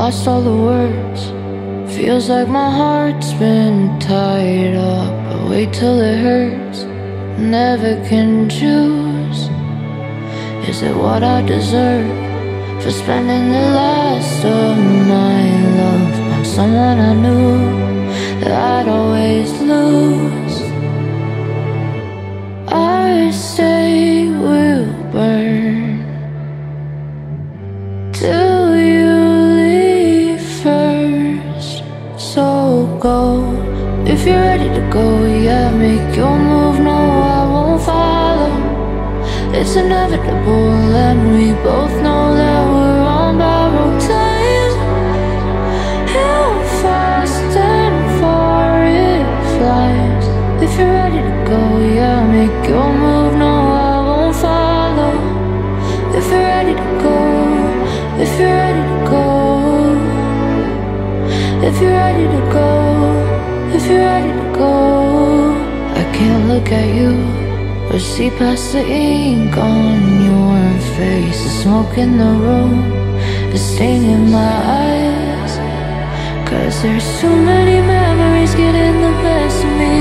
lost all the words. Feels like my heart's been tied up. I wait till it hurts, never can choose. Is it what I deserve for spending the last of my love on someone I knew that I'd always lose? I say we'll burn till you leave first. So go, if you're ready to go, yeah, make your move. No, I won't follow. It's inevitable, and we both know that we're on borrowed time. How fast and far it flies. If you're ready to go, yeah, make your move. No, I won't follow. If you're ready to go, if you're ready to go, if you're ready to go, if you're ready to go. I can't look at you or see past the ink on your face. The smoke in the room, the sting in my eyes. 'Cause there's too many memories getting the best of me.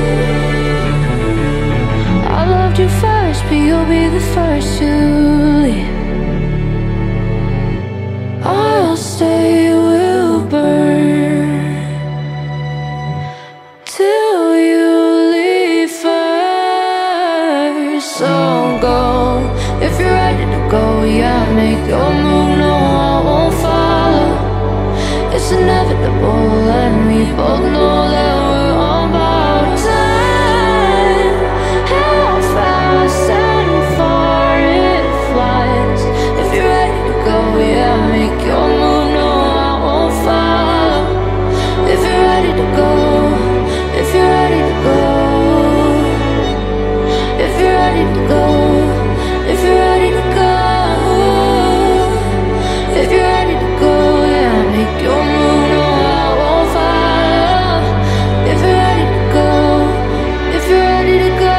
I loved you first, but you'll be the first to leave. I'll stay, we'll burn till you leave first. So go, if you're ready to go, yeah, make your move. No, I won't follow. It's inevitable, and we both know that we're on borrowed time. How fast and far it flies. If you're ready to go, yeah, make your move. No, I won't follow. If you're ready to go, if you're ready to go, if you're ready to go, if you're ready to go, if you're ready to go, yeah, make your move. No, I won't follow. If you're ready to go, if you're ready to go.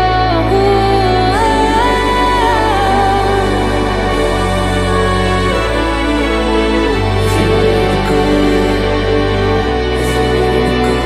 If you're ready to go, if you're ready to go.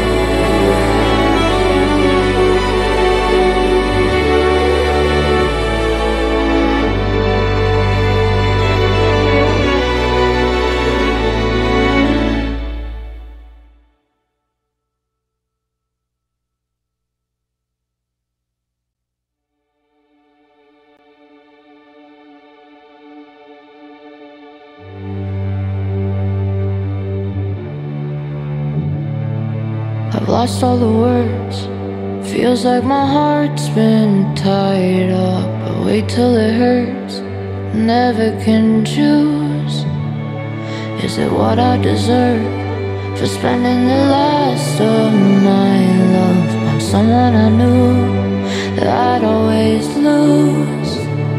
I've lost all the words. Feels like my heart's been tied up. I wait till it hurts, never can choose. Is it what I deserve for spending the last of my love on someone I knew that I'd always lose?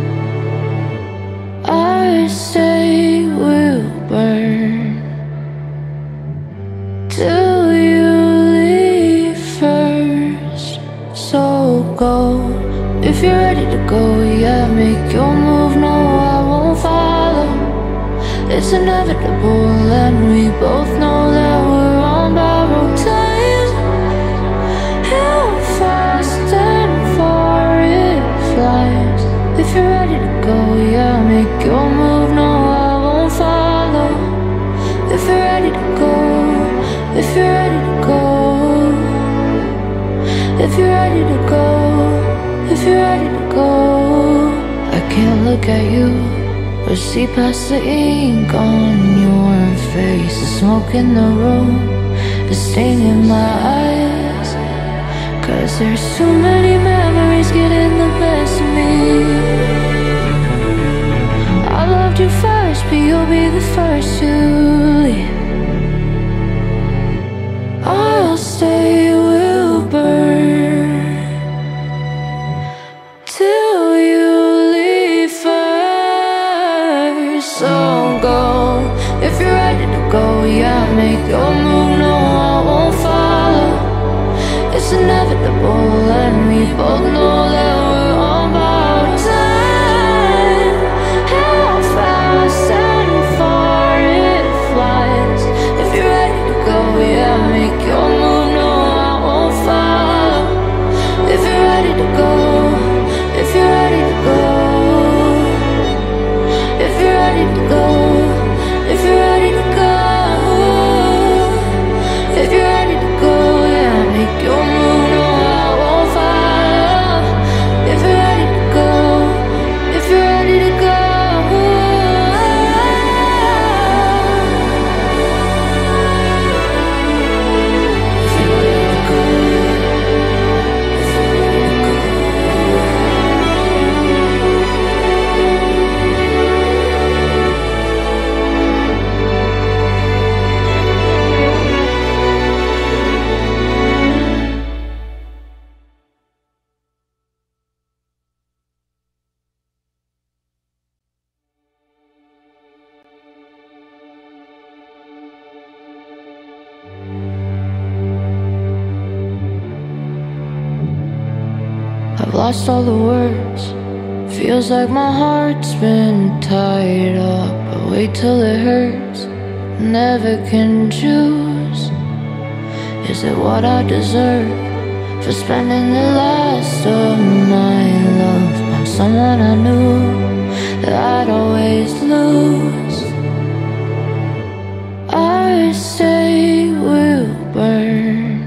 I say we'll burn till you leave first. So go, if you're ready to go, yeah, make your move. No, I won't follow. It's inevitable, and we both know that we're on borrowed time. How fast and far it flies. If you're ready to go, yeah, make your move. No, I won't follow. If you're ready to go, if you're ready to go, if you're ready to go, if you're ready to go. I can't look at you or see past the ink on your face. The smoke in the room, the sting in my eyes. 'Cause there's too many memories getting the best of me. I loved you first, but you'll be the first to leave. I'll stay, we'll burn till you leave first. So go, if you're ready to go, yeah, make your move. No, I won't follow. It's inevitable, and we both know that we're on borrowed time. How fast and far it flies. lost all the words. Feels like my heart's been tied up. I wait till it hurts, never can choose. Is it what I deserve for spending the last of my love on someone I knew that I'd always lose? I say we'll burn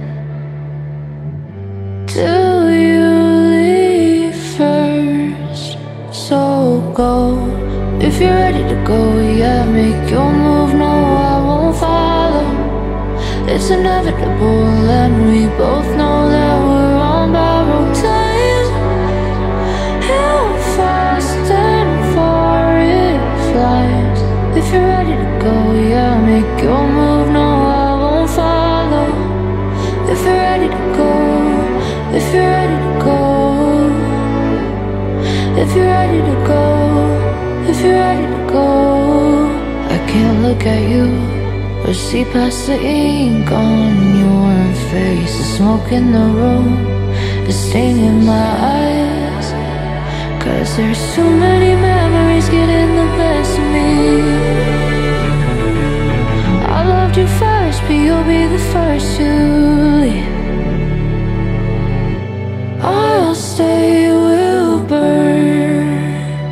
till you leave first. So go, if you're ready to go, yeah, make your move. No, I won't follow. It's inevitable, and we both know that we're on borrowed time. How fast and far it flies. If you're ready to go, yeah, make your move. No, I won't follow. If you're ready to go, if you're ready to go, if you're ready to go, if you're ready to go. I can't look at you or see past the ink on your face. The smoke in the room, the stain in my eyes. Cause there's too many memories getting the best of me. I loved you first, but you'll be the first to leave. I'll stay, we'll burn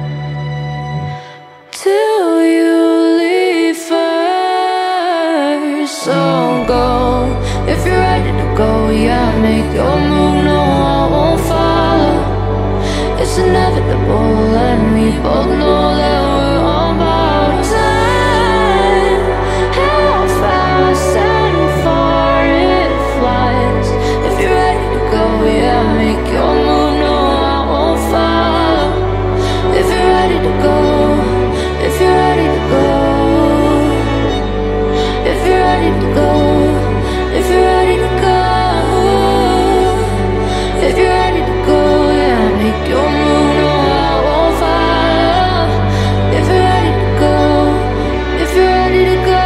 till you leave first. So go, if you're ready to go, yeah, make your move. No, I won't follow. It's inevitable, and we both know that we're on borrowed time. How fast and far it flies. If you're ready to go, yeah, make your move. No, I won't follow. If you're ready to go, if you're ready to go, if you're ready to go, if you're ready to go, if you're ready to go, yeah, make your move. No, I won't follow. If you're ready to go, if you're ready to go.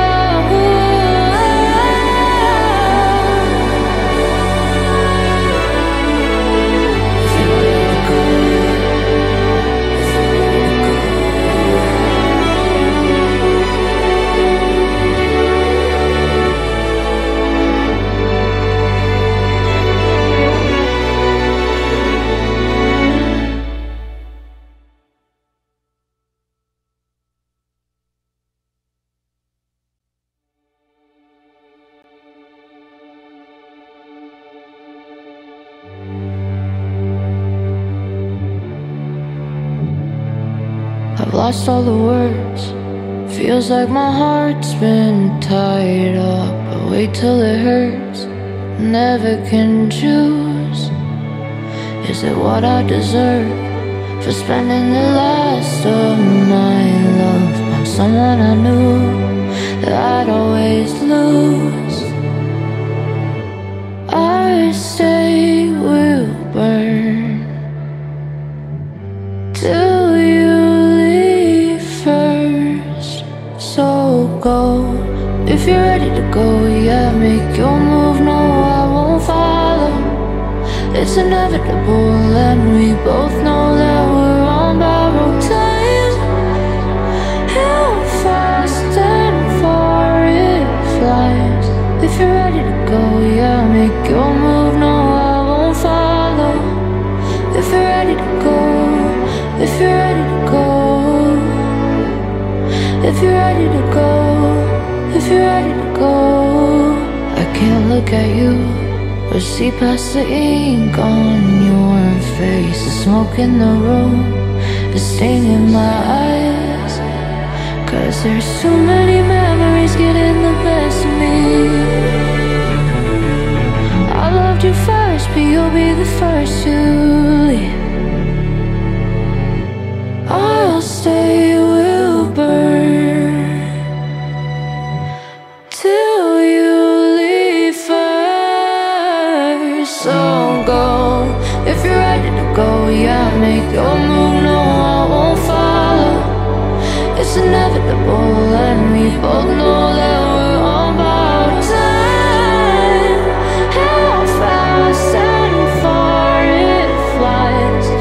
If you're ready to go, if you're ready to go. I've lost all the words. Feels like my heart's been tied up. I wait till it hurts, never can choose. Is it what I deserve for spending the last of my love on someone I knew that I'd always lose? I say we'll burn till you leave first. So go, if you're ready to go, yeah, make your move. No, I won't follow. It's inevitable, and we both know that we're on borrowed time. How fast and far it flies. If you're ready to go, yeah, make your move. No, I won't follow. If you're ready to go, if you're ready to go, if you're ready to go, if you're ready to go. I can't look at you or see past the ink on your face. The smoke in the room, the stain in my eyes. Cause there's too many memories getting the best of me. I loved you first, but you'll be the first to leave. I'll stay, we'll burn till you leave first. So go, if you're ready to go, yeah, make your move. No, I won't follow. It's inevitable, and we both know that we're on borrowed time. How fast and far it flies.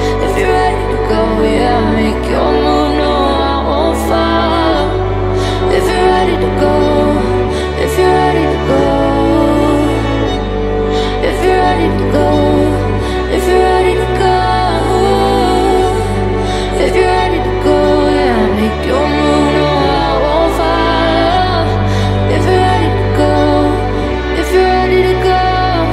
ready to go, if you're ready to go, if you're ready to go, yeah, make your move, no, I won't follow. If you're ready to go, if you're ready to go.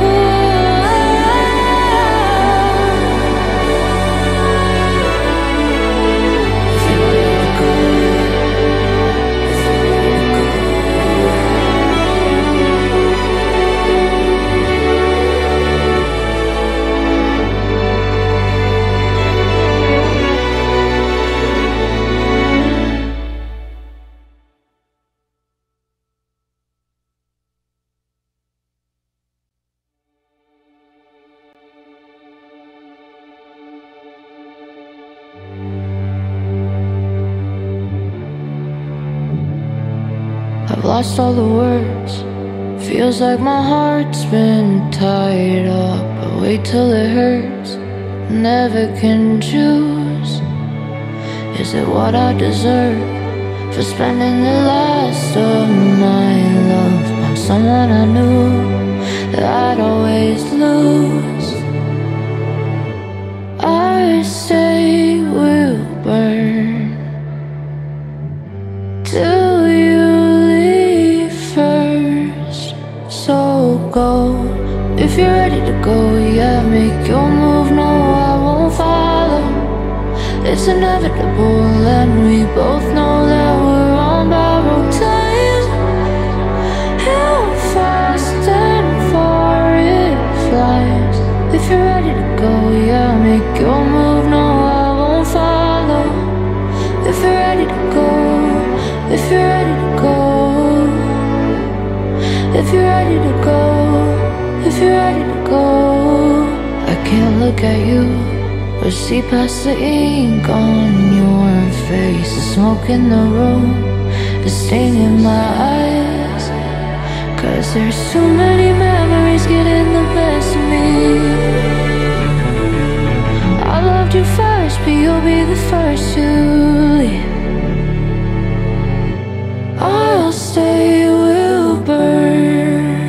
I've lost all the words. Feels like my heart's been tied up. I wait till it hurts, never can choose. Is it what I deserve for spending the last of my love on someone I knew that I'd always lose? I say we'll burn till you leave first. So go, if you're ready to go, yeah, make your move, no, I won't follow. It's inevitable and we both know that we're on borrowed time. How fast and far it flies. If you're ready to go, yeah, make your move, no, I won't follow. If you're ready to go, if you're ready to go, if you're ready to go, if you're ready to go. I can't look at you or see past the ink on your face, the smoke in the room, the stain in my eyes. Cause there's too many memories getting the best of me. I loved you first, but you'll be the first to leave. I'll stay, we'll burn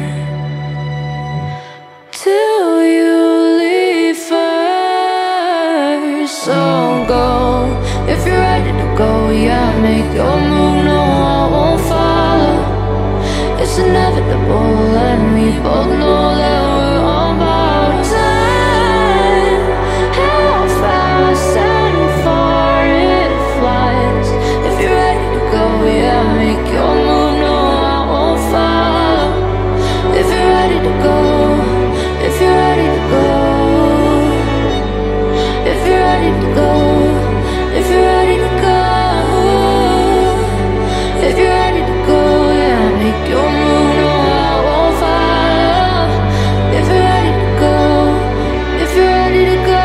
till you leave first. So go, if you're ready to go, yeah, make your move, no, I won't follow. It's inevitable and we both know that we're on borrowed time. How fast and far it flies. If you're ready to go, yeah, make your move, no, I won't follow. If you're ready to go, if you're ready to go, if you're ready to go, if you're ready to go, if you're ready to go, yeah, make your move, no, I won't follow. If you're ready to go, if you're ready to go.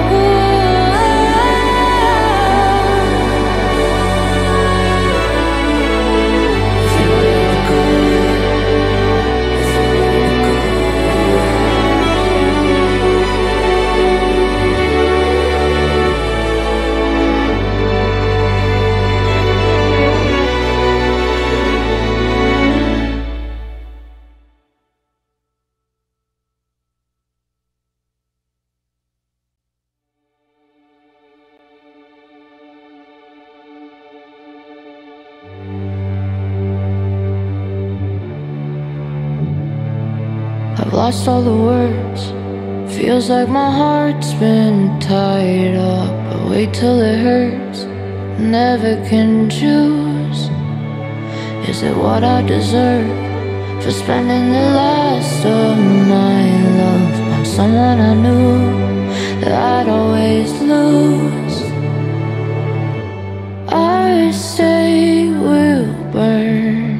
I've lost all the words. Feels like my heart's been tied up. I wait till it hurts, never can choose. Is it what I deserve for spending the last of my love on someone I knew that I'd always lose? I say we'll burn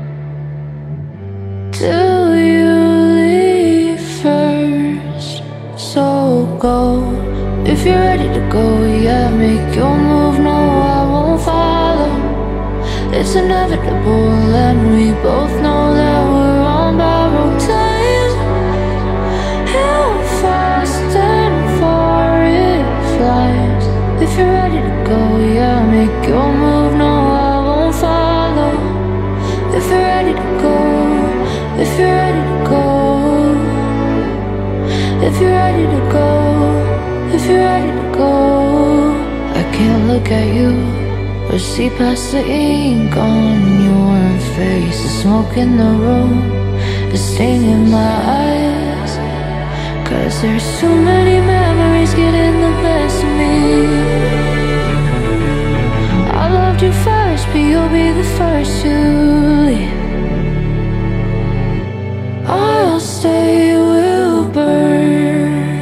till you leave first. So go, if you're ready to go, yeah, make your move, no, I won't follow. It's inevitable and we both know that we're on borrowed time. How fast and far it flies. If you're ready to go, yeah, make your move, no, I won't follow. If you're ready to go, if you're ready to go, If you're ready to go, if you're ready to go. I can't look at you or see past the ink on your face. The smoke in the room, the sting in my eyes. 'Cause there's too many memories getting the best of me. I loved you first, but you'll be the first to leave. I'll stay, we'll burn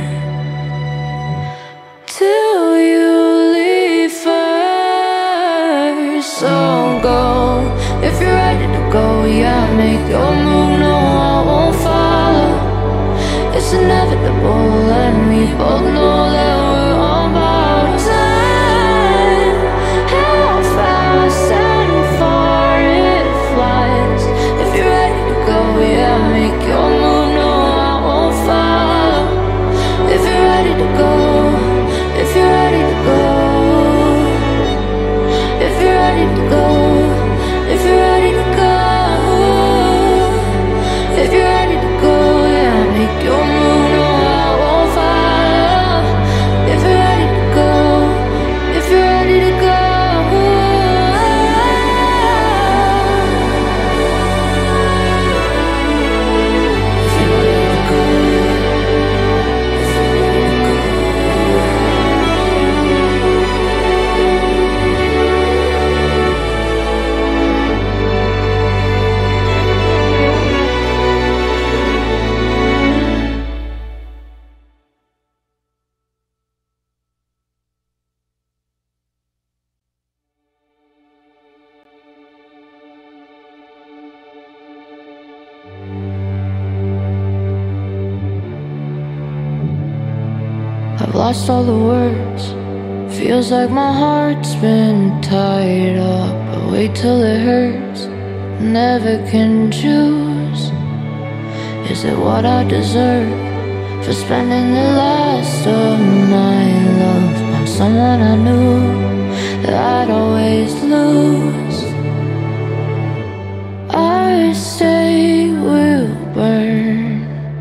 till you leave first. So go, if you're ready to go, yeah, make your move. No, I won't follow. It's inevitable, and we both know that we're on borrowed time. How fast and far it flies. If you're ready to go, yeah, make your move. No, I won't follow. If you're ready to go, if you're ready to go, if you're ready to go, if you're ready to go, if you're ready to go, yeah, make your move. No, I won't follow. If you're ready to go, if you're ready to go. I've lost all the words. Feels like my heart's been tied up. I wait till it hurts, never can choose. Is it what I deserve for spending the last of my love on someone I knew that I'd always lose? I stay, will burn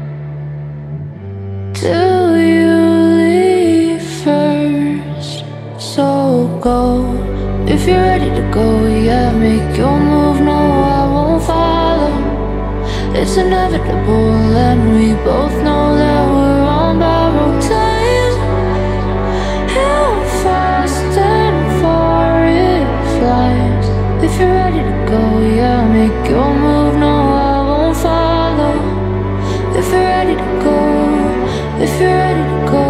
till you leave first. So go, if you're ready to go, yeah, make your move. No, I won't follow. It's inevitable, and we both know that we're on borrowed time. How fast and far it flies. If you're ready to go, yeah, make your move. No, I won't follow. If you're ready to go, if you're ready to go,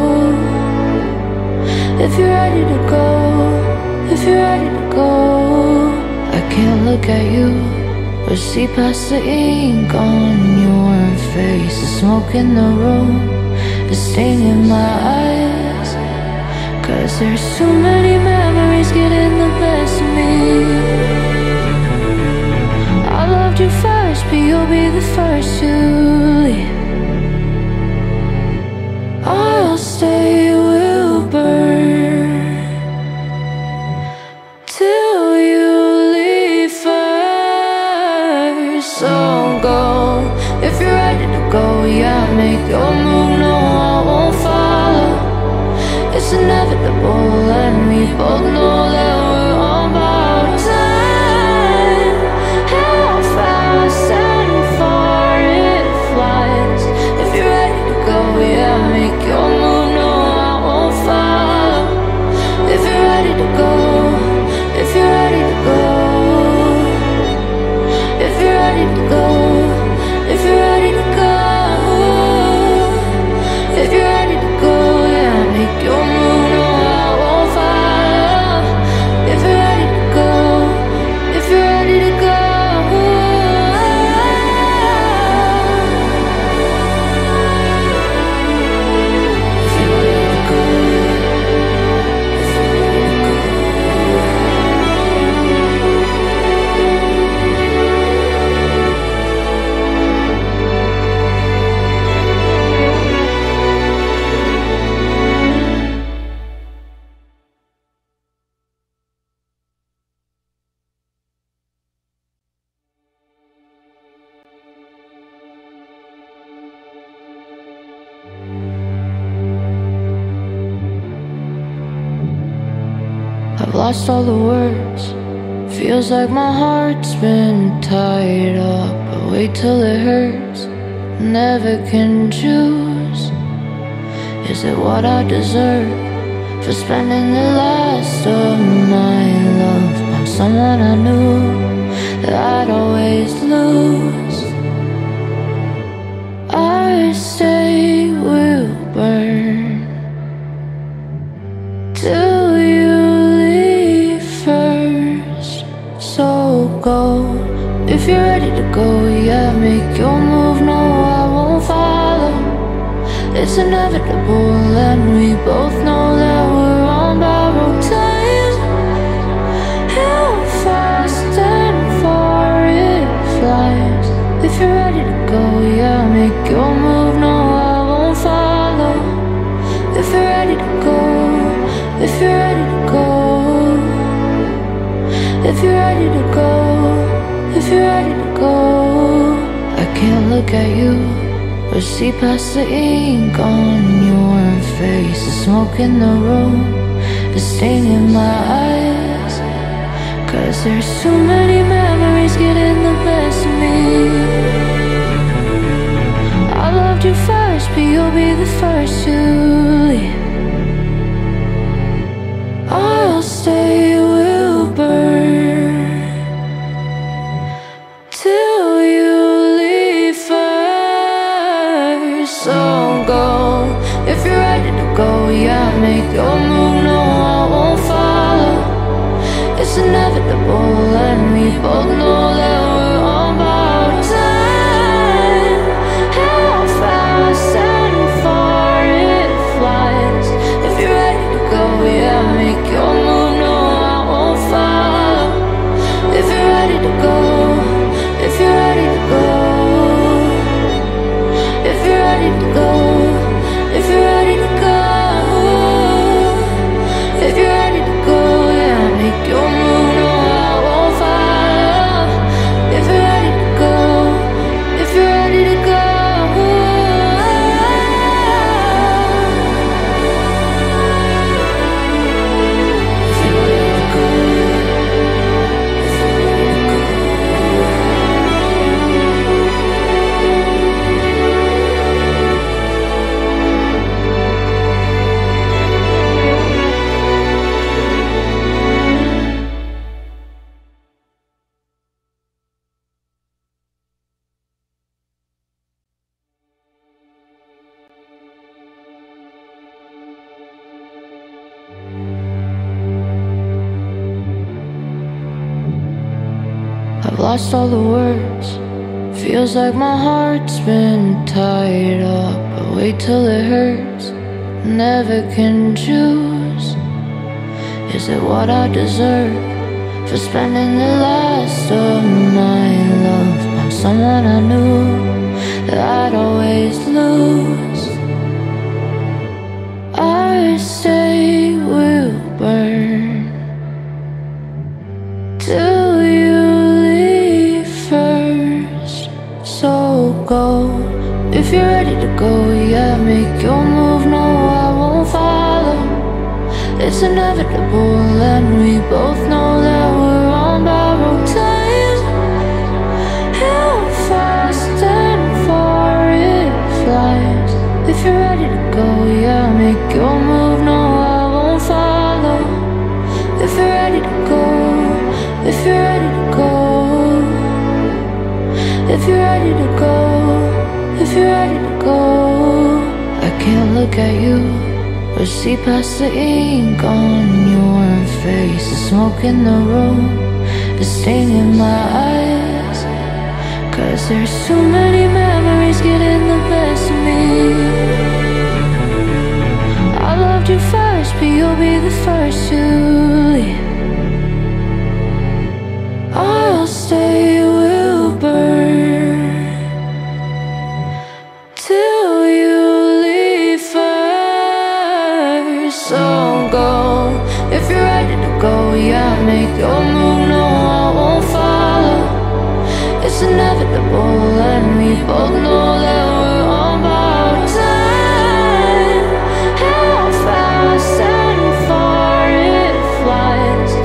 if you're ready to go, if you're ready to go. I can't look at you or see past the ink on your face. The smoke in the room, the sting in my eyes. 'Cause there's too many memories getting the best of me. I loved you first, but you'll be the first to leave. I'll stay, we'll burn till you leave first. So go, if you're ready to go, yeah, make your move. No, I won't follow. It's inevitable, and we both know that we're on borrowed time. How fast and far it flies. If you're ready to go, yeah, make your move. No, I won't follow. If you're ready to go, if you're ready to go, if you're ready to go, if you're ready to go, if you're ready to go, yeah, make your move. No, I won't follow. If lost all the words. Feels like my heart's been tied up. I wait till it hurts, never can choose. Is it what I deserve for spending the last of my love on someone I knew that I'd always lose? Our stay will burn till you leave first. So go, if you're ready to go, yeah, make your move. No, I won't follow. It's inevitable, and we both know that we're on borrowed time. How fast and far it flies. If you're ready to go, yeah, make your move. No, I won't follow. If you're ready to go, if you're ready to go, if you're ready to go, if you're ready to go. I can't look at you or see past the ink on your face. The smoke in the room, the stain in my eyes. Cause there's too many memories getting the best of me. I loved you first, but you'll be the first to leave. I'll stay, will burn till you leave first. So go, if you're ready to go, yeah, make your move. No, I won't follow. It's inevitable, and we both know that we're on borrowed time. How fast and far it flies. If you're ready to go, yeah, make your move. No, I won't follow. If you're ready to go, if you're ready to go, if you're ready to go, if you're ready to go, if you're ready to go, yeah, make your move. No, I won't follow. If you're ready to go, if you're ready to go. I've lost all the words. Feels like my heart's been tied up. I wait till it hurts, never can choose. Is it what I deserve for spending the last of my love on someone I knew that I'd always lose? Our stay will burn till you leave first. So go, if you're ready to go, yeah, make your move. No, I won't follow. It's inevitable, and we both know that we're on borrowed time. How fast and far it flies. If you're ready to go, yeah, make your move. No, I won't follow. If you're ready to go, if you're ready to go, if you're ready to go, if you're ready to go. I can't look at you or see past the ink on your face. The smoke in the room, the stain in my eyes. Cause there's too many memories getting the best of me. I loved you first, but you'll be the first to leave. I'll stay, will burn till you leave first. So go, if you're ready to go, yeah, make your move. No, I won't follow. It's inevitable, and we both know that we're on borrowed time. How fast and far it flies.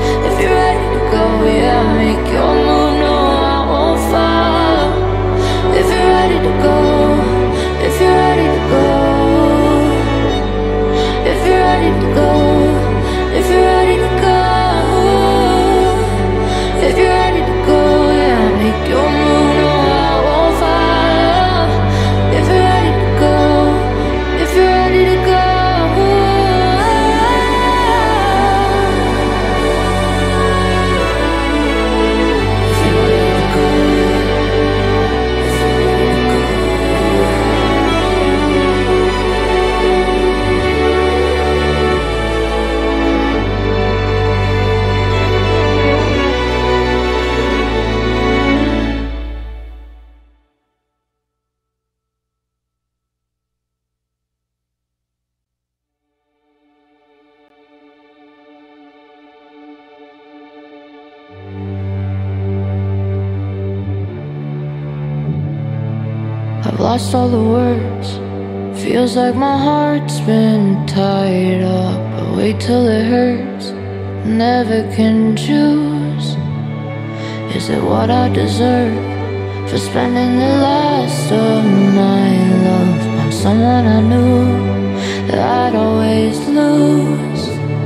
lost all the words. Feels like my heart's been tied up. I wait till it hurts, never can choose. Is it what I deserve for spending the last of my love on someone I knew that I'd always lose?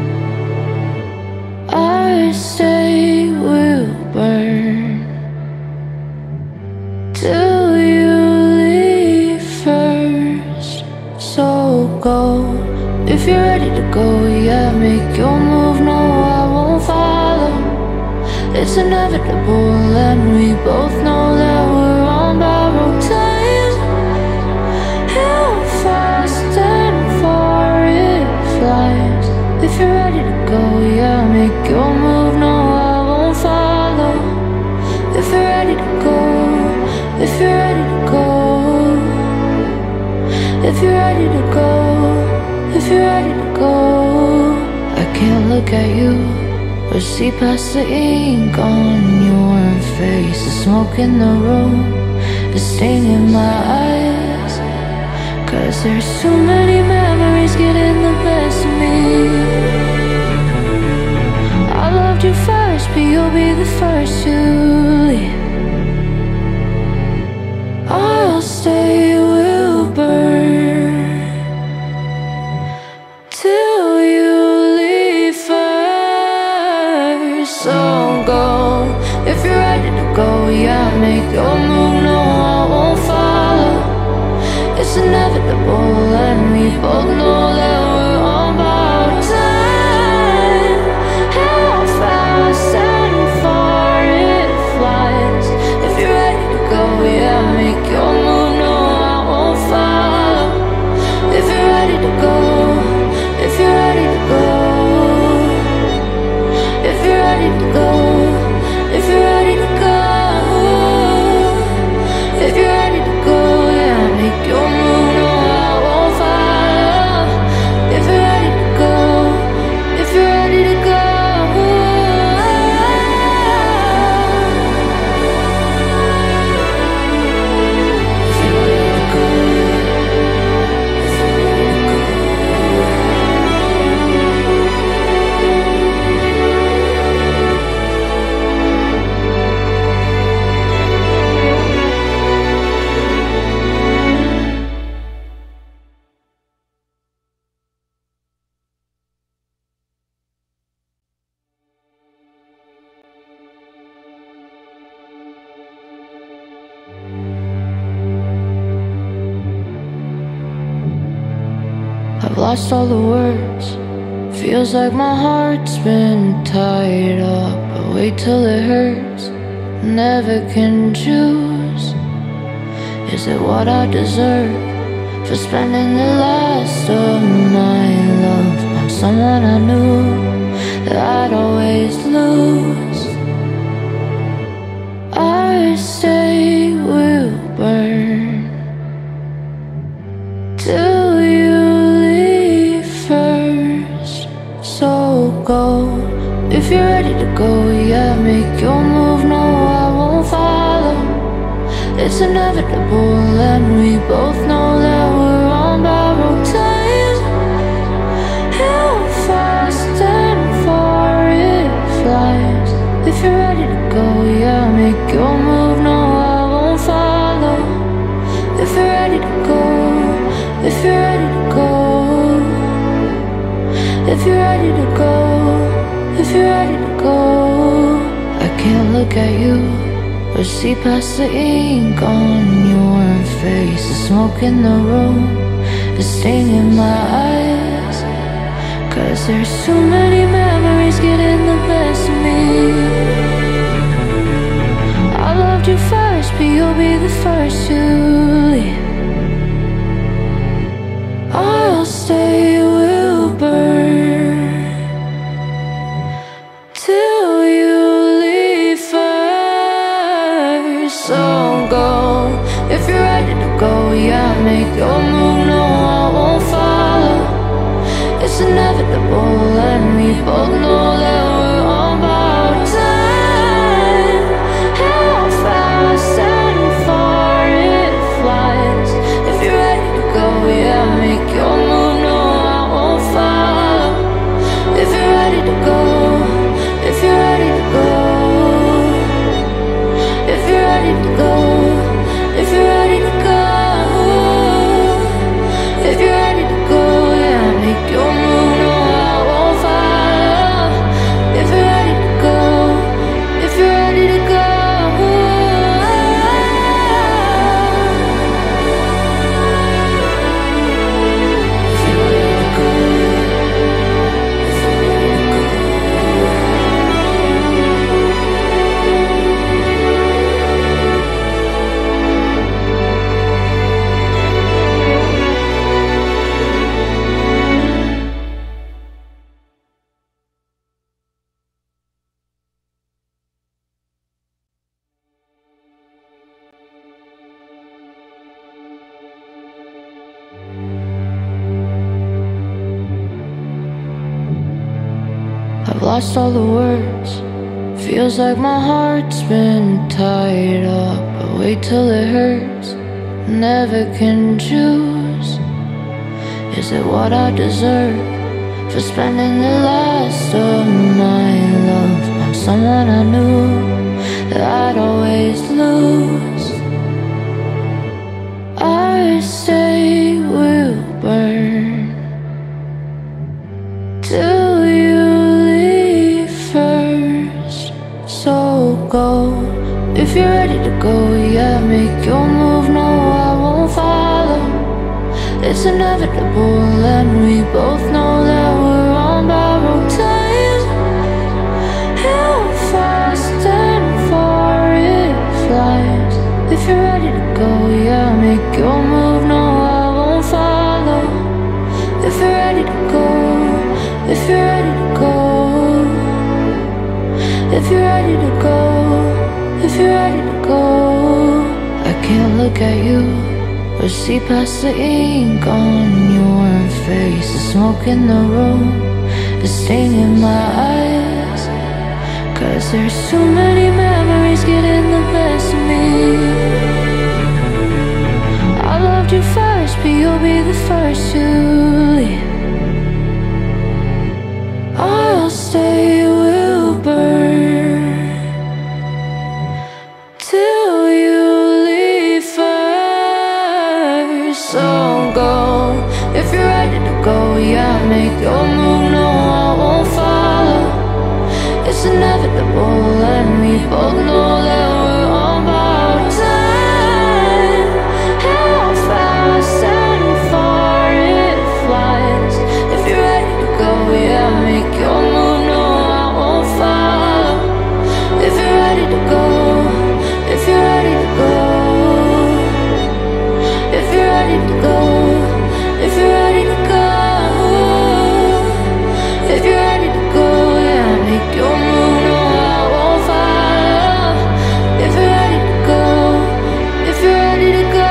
Our stay will burn till you leave first. So go, if you're ready to go, yeah, make your move. No, I won't follow. It's inevitable, and we both know that we're on borrowed time. How fast and far it flies. If you're ready to go, yeah, make your move. No, I won't follow. If you're ready to go, if you're ready to go, if you're ready to go, if you're ready to go. I can't look at you or see past the ink on your face, the smoke in the room, the sting in my eyes. Cause there's too many memories getting the best of me. I loved you first, but you'll be the first to leave. I'll stay, will burn till you leave first. So go, if you're ready to go, yeah, make your move. No, I won't follow. It's inevitable, and we both know that we're on borrowed time. How fast and far it flies. If you're ready to go, yeah, make your move. No, I won't follow. If you're ready to go, if you're ready to go, if you're ready to go, if you're ready to go, if you're ready to go, yeah, make your move. No, I won't follow. If you're ready to go, if you're ready to go. If you're ready to go, if you're ready to go. I've lost all the words. Feels like my heart's been tied up. I wait till it hurts, never can choose. Is it what I deserve for spending the last of my love on someone I knew that I'd always lose? Our stay will burn till you leave first. So go, if you're ready to go, yeah, make your move. No, I won't follow. It's inevitable, and we both know that we're on borrowed time. How fast and far it flies. If you're ready to go, yeah, make your move. No, I won't follow. If you're ready to go, if you're ready to go, if you're ready to go, if you're ready to go. I can't look at you or see past the ink on your face, the smoke in the room, the sting in my eyes. Cause there's too many memories getting the best of me. I loved you first, but you'll be the first to leave. I'll stay, will burn till you leave first. So go, if you're ready to go, yeah, make your move. No, I won't follow. It's inevitable, and we both know that we're on borrowed time. How fast and far it flies. I've lost all the words. Feels like my heart's been tied up. I wait till it hurts, never can choose. Is it what I deserve for spending the last of my love on someone I knew that I'd always lose? I say we'll burn till you leave first. So go, if you're ready to go, yeah, make your move. No, I won't follow. It's inevitable, and we both know that we're on borrowed time. How fast and far it flies. If you're ready to go, yeah, make your move. No, I won't follow. If you're ready to go, if you're ready to go, if you're ready to go, if you're ready to go. I can't look at you or see past the ink on your face, the smoke in the room, the sting in my eyes. 'Cause there's too many memories getting the best of me. I loved you first, but you'll be the first to leave. I'll stay, we'll burn till you leave first. So go, if you're ready to go, yeah, make your move. No, I won't follow. It's inevitable, and we both know that we're on borrowed time. How fast and far it flies. If you're ready to go, yeah, make your move. No, I won't follow. If you're ready to go, if you're ready to go, if you're ready to go, if you're ready to go, if you're ready to go, yeah, make your move. No, I won't follow. If you're ready to go, if you're ready to go.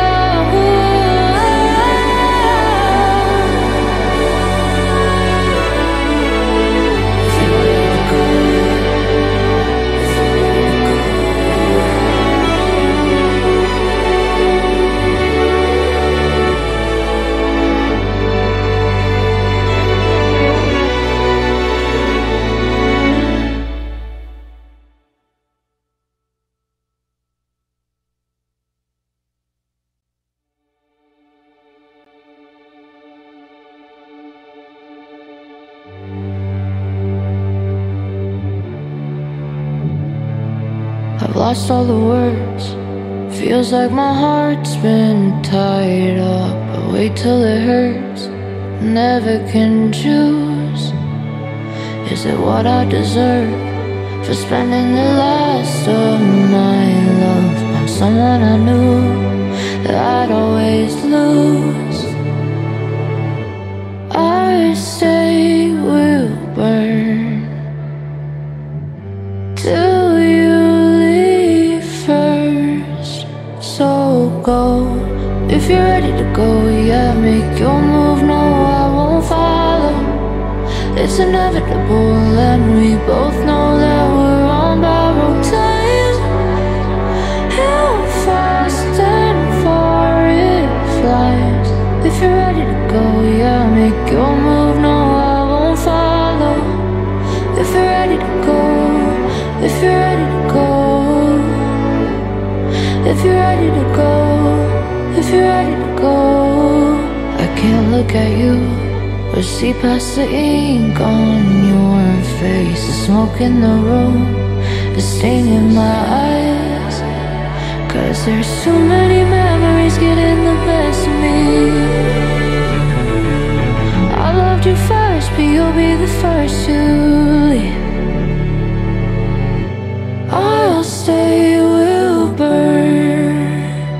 If you're ready to go, if you're ready to go. I've lost all the words. Feels like my heart's been tied up. I wait till it hurts, never can choose. Is it what I deserve for spending the last of my love on someone I knew that I'd always lose? I say we'll burn till you leave first. So go, if you're ready to go, yeah, make your move. No, I won't follow. It's inevitable, and we both know that we're on borrowed time. How fast and far it flies. If you're ready to go, yeah, make your move. No, I won't follow. If you're ready to go, if you're ready to go, if you're ready to go, if you're ready to go. I can't look at you or see past the ink on your face, the smoke in the room, the sting in my eyes. 'Cause there's too many memories getting the best of me. I loved you first, but you'll be the first to leave. I'll stay, we'll burn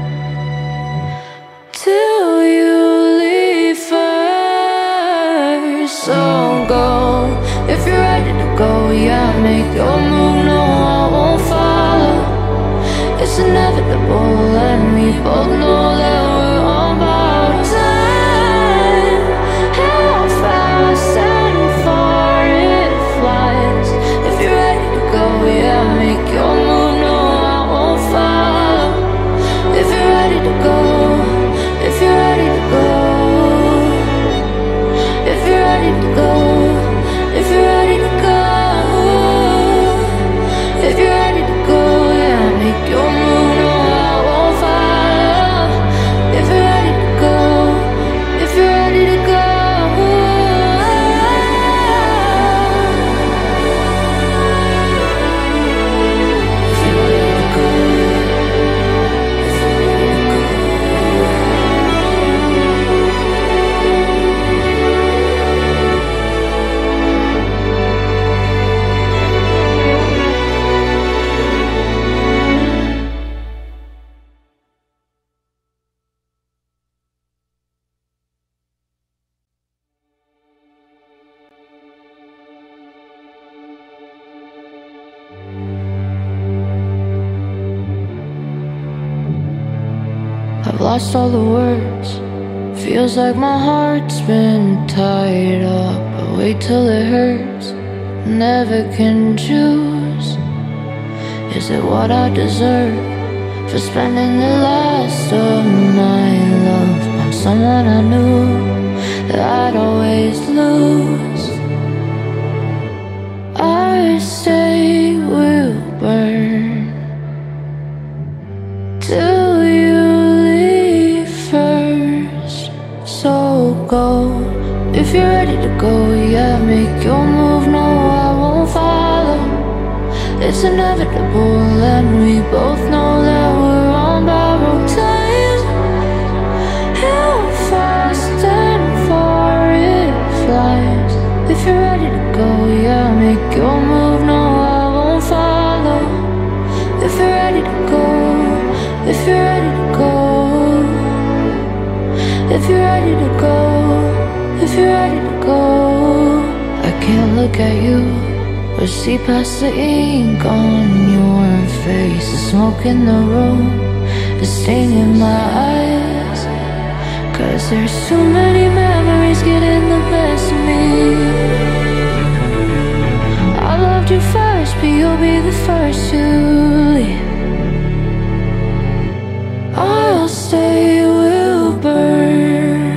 till you leave first. So go, if you're ready to go, yeah, make your move. No, I won't follow. It's inevitable, and we both know that we're on borrowed time. How fast and far it flies. lost all the words. Feels like my heart's been tied up. I wait till it hurts, never can choose. Is it what I deserve for spending the last of my love on someone I knew that I'd always lose? Our stay will burn till you leave first. So go, if you're ready to go, yeah, make your move. No, I won't follow. It's inevitable, and we both know that we're on borrowed time. How fast and far it flies. If you're ready to go, yeah, make your move. No, I won't follow. If you're ready to go, if you're ready to go, if you're ready to go, if you're ready to go. I can't look at you or see past the ink on your face, the smoke in the room, the stain in my eyes. Cause there's too many memories getting the best of me. I loved you first, but you'll be the first to leave. I'll stay, will burn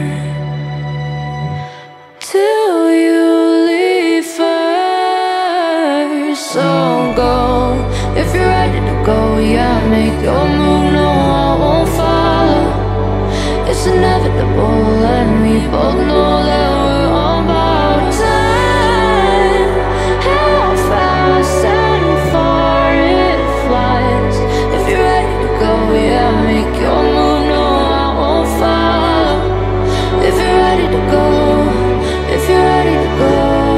till you leave first. So go, if you're ready to go, yeah, make your move. No, I won't follow. It's inevitable, and we both know that we're on borrowed time. How fast and far it flies. If you're ready to go, yeah, make your move. No, I won't follow. If you're ready to go, if you're ready to go,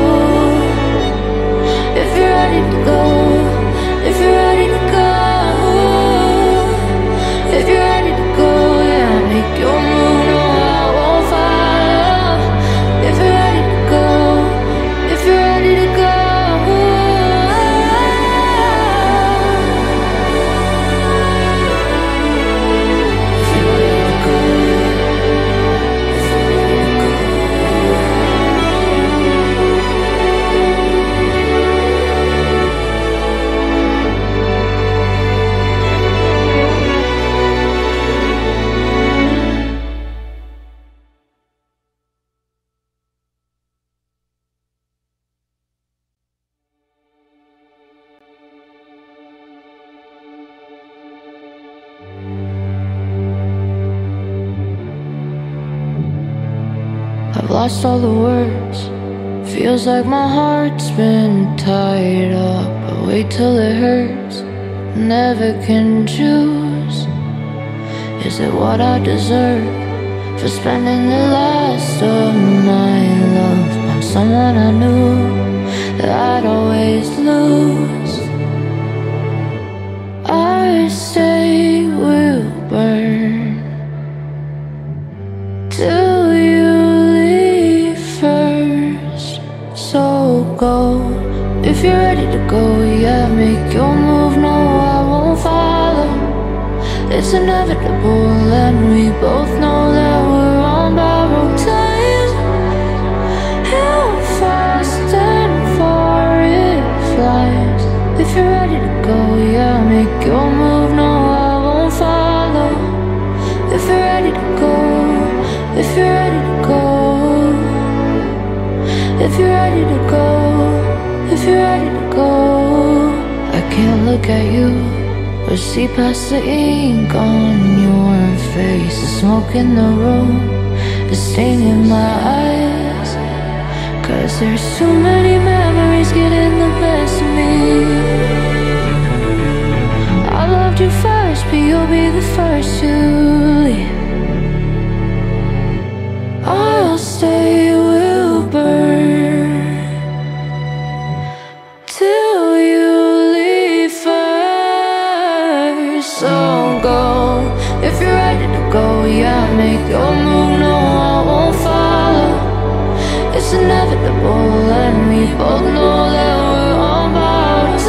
if you're ready to go, if you're ready to go, if you're ready to go, yeah, make your move. No, I won't follow. If you're ready to go, if you're ready to go. If you're ready to go, if you're ready to go. I've lost all the words. Feels like my heart's been tied up. I wait till it hurts, never can choose. Is it what I deserve for spending the last of my love on someone I knew that I'd always lose? Our stay will burn till you leave first. So go, if you're ready to go, yeah, make your move. No, I won't follow. It's inevitable, and we both know that we're on borrowed time. How fast and far it flies. If you're ready to go, yeah, make your move. No, I won't follow. If you're ready to go, if you're ready to go, if you're ready to go, if you're ready to go. I can't look at you or see past the ink on your face, the smoke in the room, the stain in my eyes. Cause there's too many memories getting the best of me. I loved you first, but you'll be the first to leave. I'll stay, will burn till you leave first. So go, if you're ready to go, yeah, make your move. No, I won't follow. It's inevitable, and we both know that we're on borrowed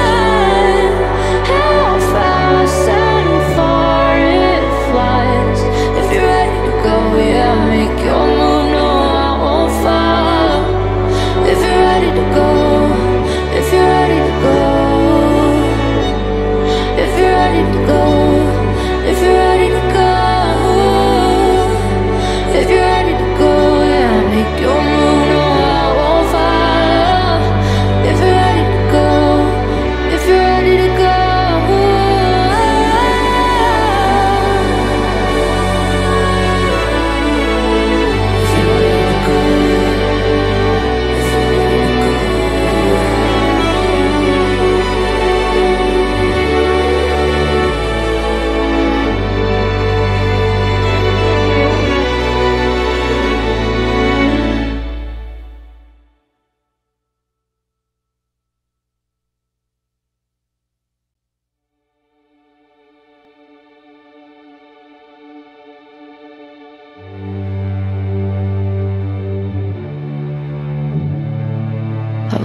time. How fast and far it flies.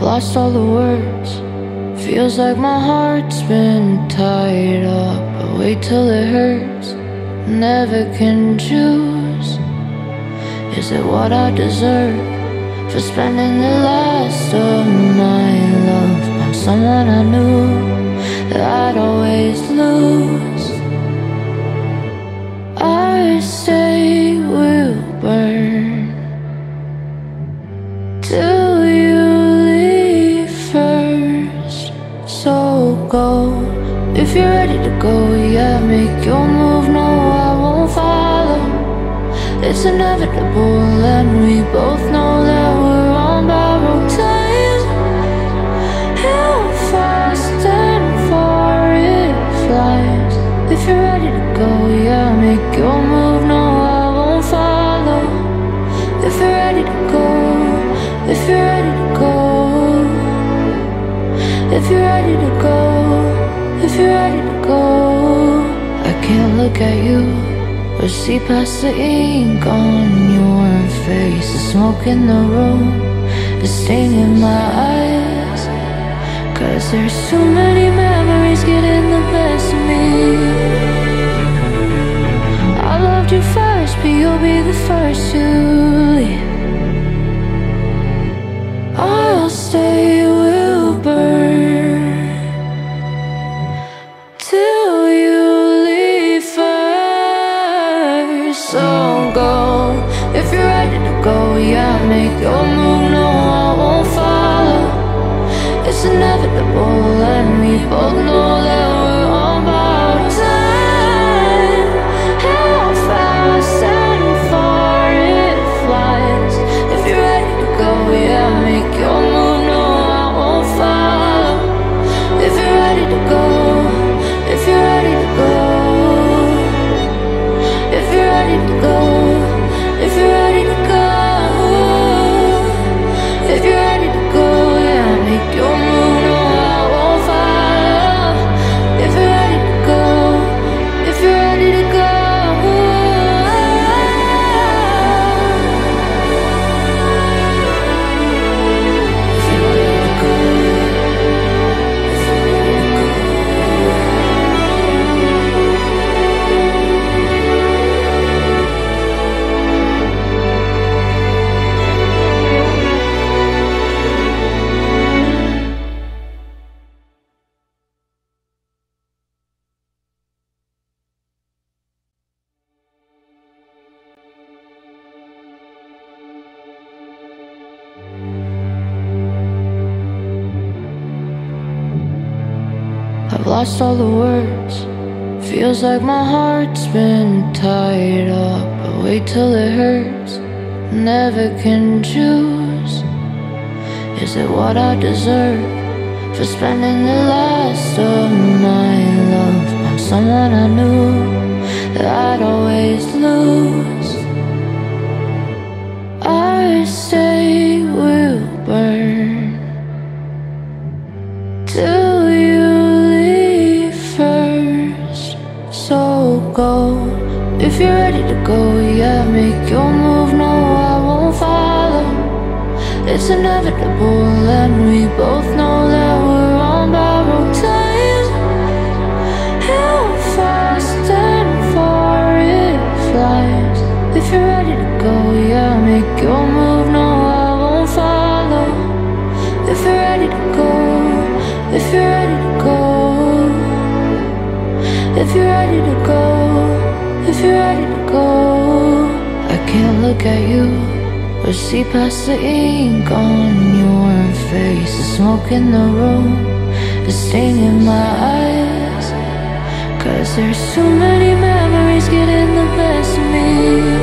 I've lost all the words. Feels like my heart's been tied up. I wait till it hurts, never can choose. Is it what I deserve for spending the last of my love on someone I knew that I'd always lose? I say we'll burn till you leave first. So go, if you're ready to go, yeah, make your move. No, I won't follow. It's inevitable, and we both know that we're on borrowed time. How fast and far it flies. If you're ready to go, yeah, make your move. No, I won't follow. If you're ready to go, if you're ready to go, if you're ready to go, if you're ready to go. I can't look at you or see past the ink on your face, the smoke in the room, the sting in my eyes. Cause there's too many memories getting the best of me. I loved you first, but you'll be the first to leave. I'll stay, we'll burn till you leave first. So go, if you're ready to go, yeah, make your move. No, I won't follow. It's inevitable, and we both know that we're on borrowed time. How fast and far it flies. If you're ready to go, yeah, make your move. No, I won't follow. If you're ready to go, if you're ready to go, if you're ready to go, if you're ready to go, if you're ready to go, yeah, make your move. No, I won't follow. If you're ready to go, if you're ready to go. I've lost all the words. Feels like my heart's been tied up. I wait till it hurts, never can choose. Is it what I deserve for spending the last of my love on someone I knew that I'd always lose? I say we'll burn till you leave first. So go, if you're ready to go, yeah, make your move. No, I won't follow. It's inevitable, and we both know that we're on borrowed time. How fast and far it flies. If you're ready to go, yeah, make your move. No, I won't follow. If you're ready to go, if you're ready to go, if you're ready to go, if you're ready to go. I can't look at you or see past the ink on your face, the smoke in the room, the sting in my eyes. Cause there's too many memories getting the best of me.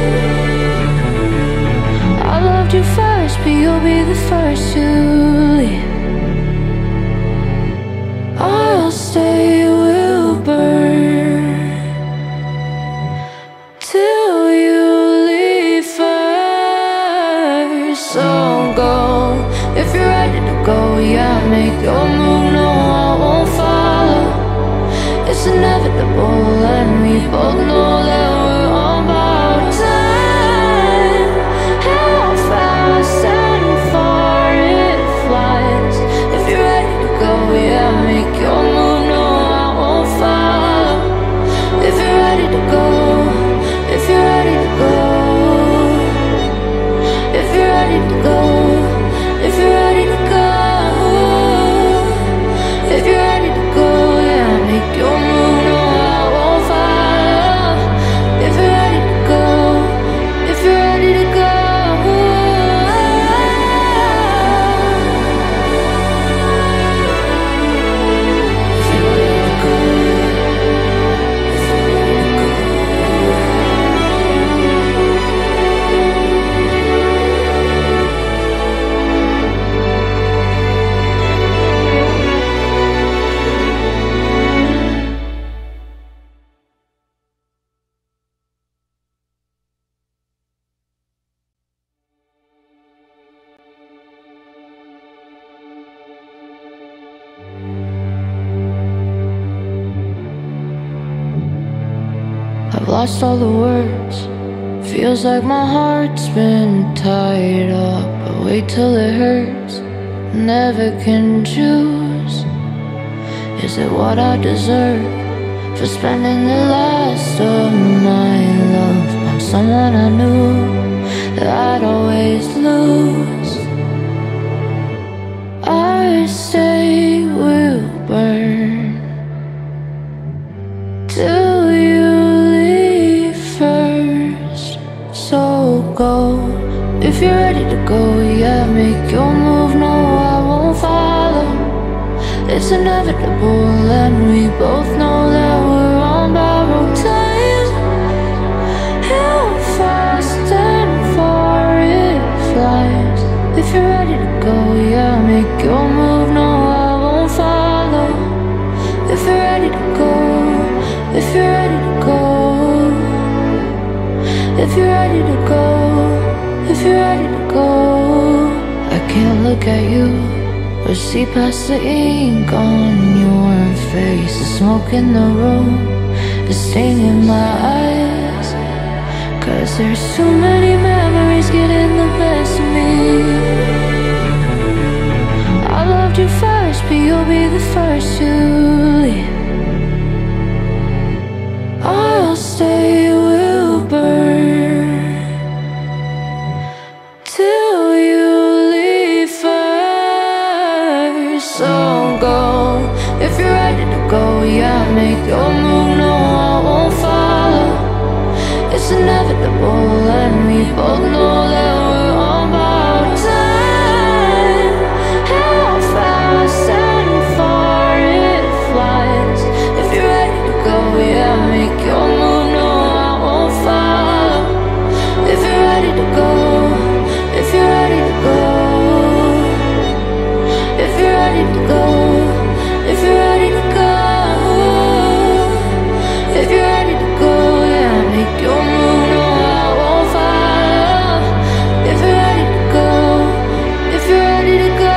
I loved you first, but you'll be the first to leave. I'll stay, we'll burn till you leave first. So go, if you're ready to go, yeah, make your move. No, I won't follow. It's inevitable, and we both know that we're on borrowed time. How fast and far it flies. ready to go, if you're ready to go, if you're ready to go, yeah, make your move, no, I won't follow. If you're ready to go, if you're ready to go. I've lost all the words. Feels like my heart's been tied up. I wait till it hurts, never can choose. Is it what I deserve for spending the last of my love on someone I knew that I'd always lose? I say we'll burn till you leave first. So go, if you're ready to go, yeah, make your move, no, I won't follow. It's inevitable and we both know that we're on borrowed time. How fast and far it flies. If you're ready to go, yeah, make your move, no, I won't follow. If you're ready to go, if you're ready to go, if you're ready to go, if you're ready to go. I can't look at you or see past the ink on your face. The smoke in the room, the sting in my eyes. Cause there's too many memories getting the best of me. I loved you first, but you'll be the first to leave. I'll stay, we'll burn till you leave first. So go, if you're ready to go, yeah, make your move, no, I won't follow. It's inevitable and we both know that we're on borrowed time. How fast and far it flies. If you're ready to go, yeah, make your move, no, I won't follow. If you're ready to go, if you're ready to go, if you're ready to go, if you're ready to go, if you're ready to go, yeah, make your move, no, I won't follow. If you're ready to go, if you're ready to go.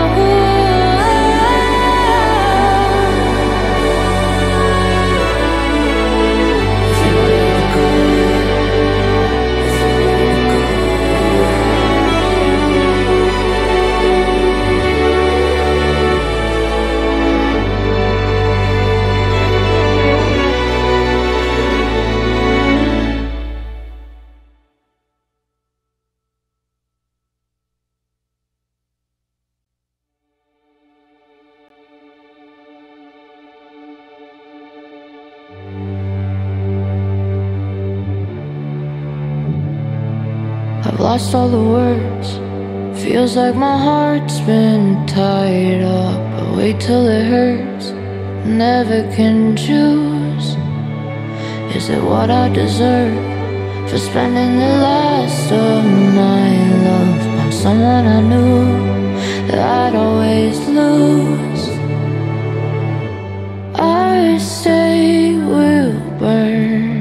I've lost all the words. Feels like my heart's been tied up. I wait till it hurts, never can choose. Is it what I deserve for spending the last of my love on someone I knew that I'd always lose? I say we'll burn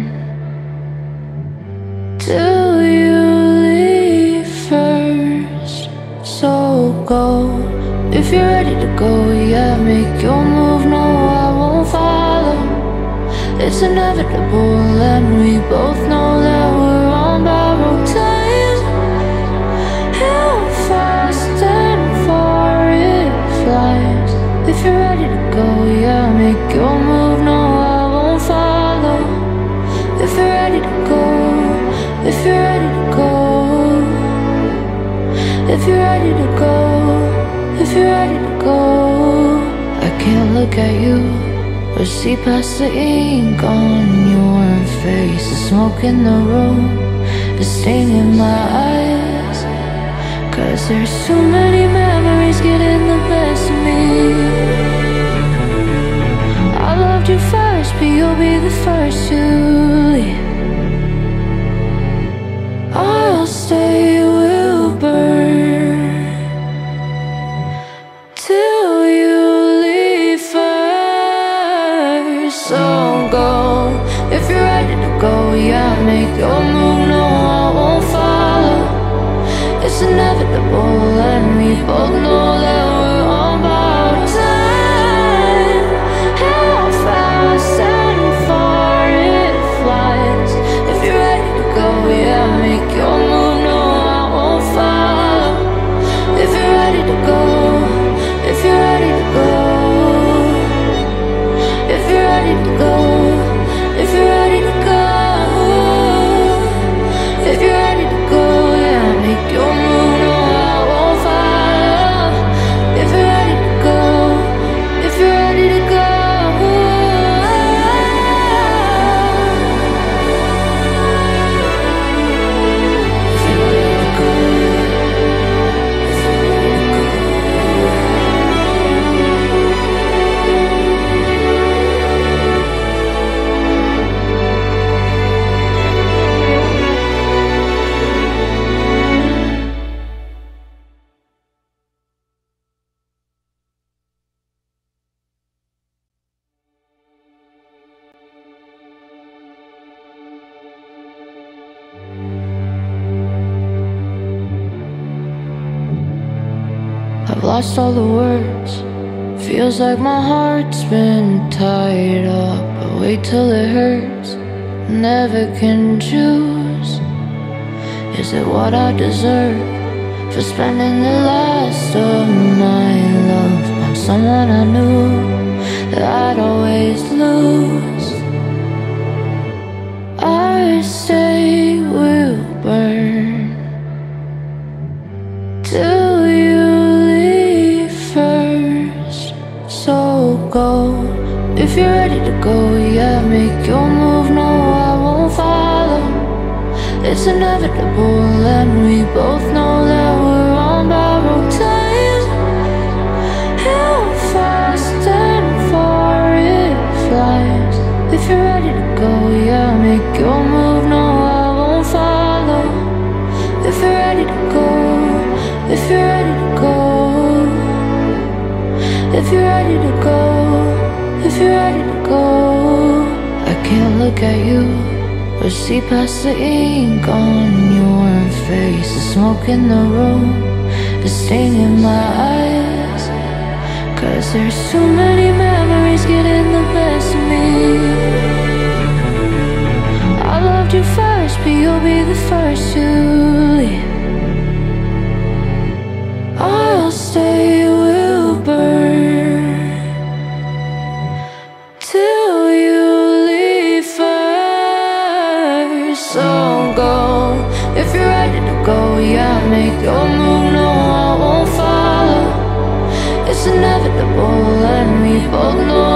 till you leave first. So go, if you're ready to go, yeah, make your move, no, I won't follow. It's inevitable and we both know that we're on borrowed time. How fast and far it flies. If you're ready to go, yeah, make your move, no, I won't follow. If you're ready to go, if you're ready to go, if you're ready to go, if you're ready to go. I can't look at you or see past the ink on your face. The smoke in the room, the sting in my eyes. 'Cause there's too many memories getting the best of me. I loved you first, but you'll be the first to leave. I'll stay, we'll burn till you leave first. So go, if you're ready to go, yeah, make your move. No, I won't follow. It's inevitable, and we both know that we're on borrowed time. How fast and far it flies. If you're ready to go, yeah, make your move. No, I won't follow. If you're ready to go, if you're ready to go, if you're ready to go, if you're ready to go, if you're ready to go, yeah, make your move. No, I won't follow. If you're ready to go, if you're ready to go. I've lost all the words. Feels like my heart's been tied up. I wait till it hurts, never can choose. Is it what I deserve for spending the last of my love on someone I knew that I'd always lose? I say we'll burn till you first. So go, if you're ready to go, yeah, make your move. No, I won't follow. It's inevitable, and we both know that we're on borrowed time. How fast and far it flies. If you're ready to go, yeah, make your move. No, I won't follow. If you're ready to go, if you're ready to go, if you're ready to go, if you're ready to go. I can't look at you or see past the ink on your face. The smoke in the room, the sting in my eyes. 'Cause there's too many memories getting the best of me. I loved you first, but you'll be the first to leave. I'll stay, we'll burn till you leave first. So go, if you're ready to go, yeah, make your move. No, I won't follow. It's inevitable, and we both know